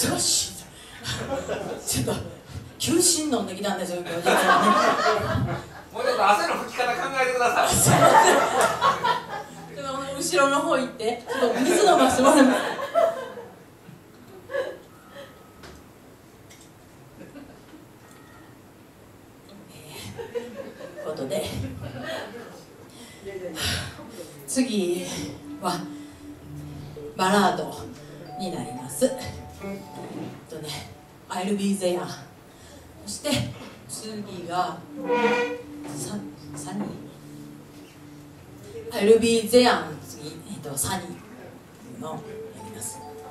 難しいちょっと休止飲んできたんですよ、今日実はね。 もうちょっと汗の拭き方考えてください。 ちょっと後ろの方行ってちょっと水飲ませてもらいます。ということで次はバラードになります。I'll be there。そして次がサニー。I'll be there の次、サニーのやります。